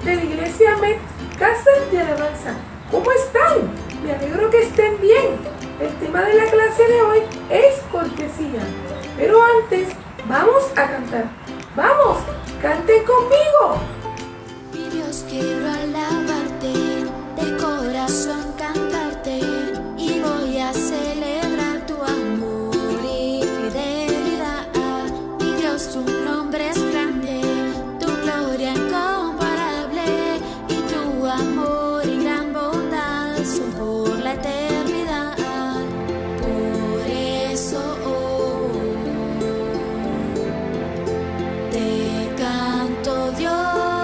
de la Iglesia Med, Casa de Alabanza. ¿Cómo están? Me alegro que estén bien. El tema de la clase de hoy es cortesía. Pero antes, vamos a cantar. ¡Vamos! ¡Canten conmigo! Mi Dios, quiero alabarte, de corazón cantarte, y voy a celebrar tu amor y fidelidad. Mi Dios, tu nombre es grande, tu gloria incomparable, y tu amor y gran bondad son por la eternidad. Por eso te canto, Dios.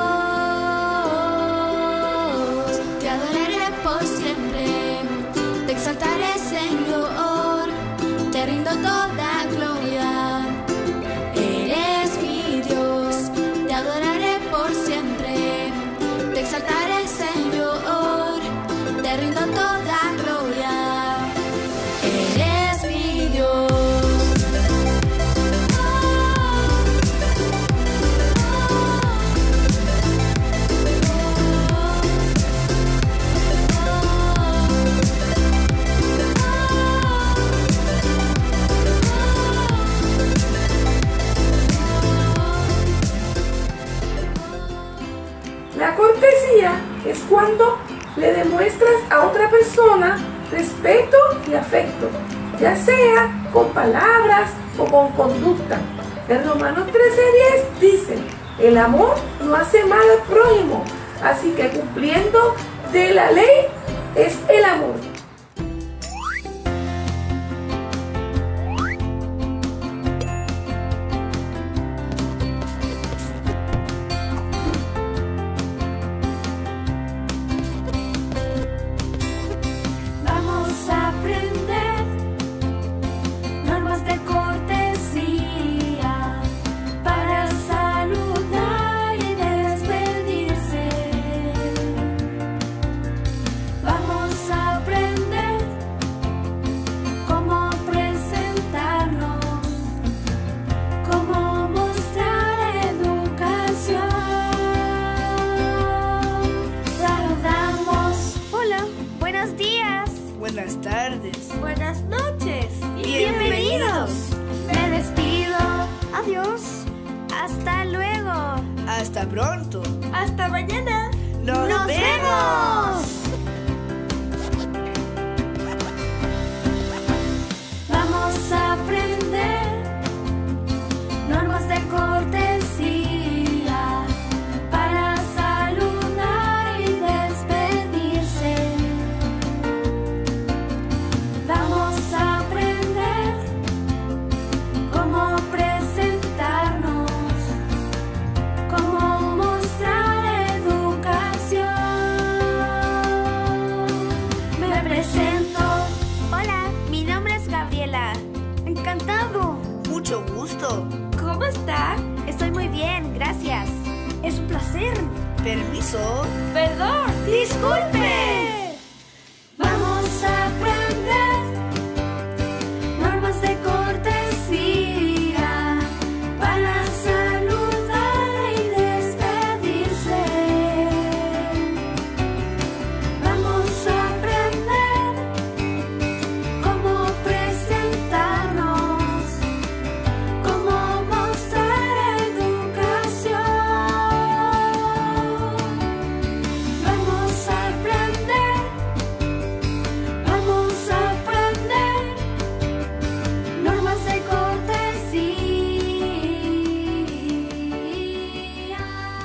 Exaltaré, Señor, te rindo toda gloria. Eres mi Dios, te adoraré por siempre. Te exaltaré, Señor, te rindo toda gloria. Eres mi Dios. La cortesía es cuando le demuestras a otra persona respeto y afecto, ya sea con palabras o con conducta. En Romanos 13:10 dice: el amor no hace mal al prójimo, así que cumpliendo de la ley es el amor. Buenas tardes. Buenas noches. Bienvenidos. Me despido. Adiós. Hasta luego. Hasta pronto. Hasta mañana. ¡Nos vemos! Vamos a aprender normas de cortesía para saludar y despedirse. Vamos a aprender cómo presentarnos, cómo mostrar educación. Me presento. Hola, mi nombre es Gabriela. Encantado. Mucho gusto. ¿Cómo está? Estoy muy bien, gracias. Es un placer. Permiso. Perdón. ¡Disculpe! Vamos a aprender normas de cortesía para saludar y despedirse. Vamos a aprender cómo presentarnos, cómo mostrar educación. Vamos a aprender normas de cortesía.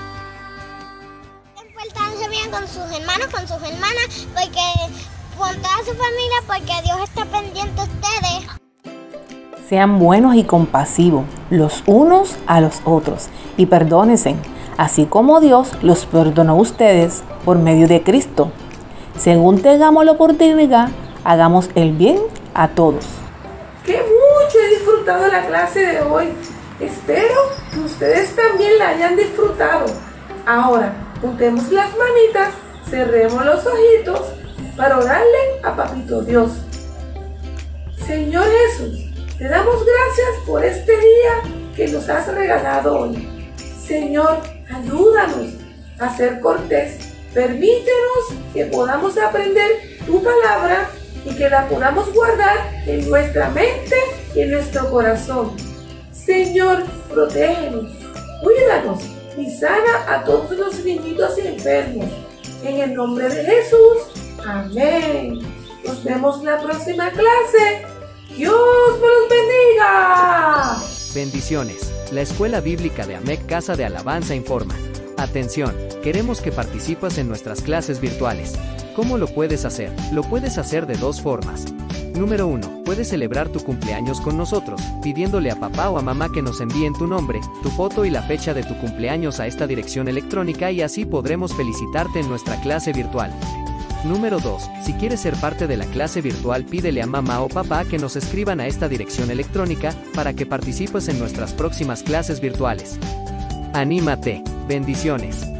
Portarse bien con sus hermanos, con sus hermanas, porque con toda su familia, porque Dios está pendiente de ustedes. Sean buenos y compasivos los unos a los otros y perdónense, así como Dios los perdonó a ustedes por medio de Cristo. Según tengamos la oportunidad, hagamos el bien a todos. ¡Qué mucho he disfrutado la clase de hoy! Espero que ustedes también la hayan disfrutado. Ahora, juntemos las manitas, cerremos los ojitos para orarle a Papito Dios. Señor Jesús, te damos gracias por este día que nos has regalado hoy. Señor, ayúdanos a ser cortés. Permítenos que podamos aprender tu palabra y que la podamos guardar en nuestra mente y en nuestro corazón. Señor, protégenos, cuídanos y sana a todos los niñitos y enfermos. En el nombre de Jesús, amén. Nos vemos la próxima clase. ¡Dios me los bendiga! Bendiciones. La Escuela Bíblica de AMEC Casa de Alabanza informa. Atención, queremos que participes en nuestras clases virtuales. ¿Cómo lo puedes hacer? Lo puedes hacer de dos formas. Número 1. Puedes celebrar tu cumpleaños con nosotros, pidiéndole a papá o a mamá que nos envíen tu nombre, tu foto y la fecha de tu cumpleaños a esta dirección electrónica y así podremos felicitarte en nuestra clase virtual. Número 2. Si quieres ser parte de la clase virtual, pídele a mamá o papá que nos escriban a esta dirección electrónica para que participes en nuestras próximas clases virtuales. ¡Anímate! Bendiciones.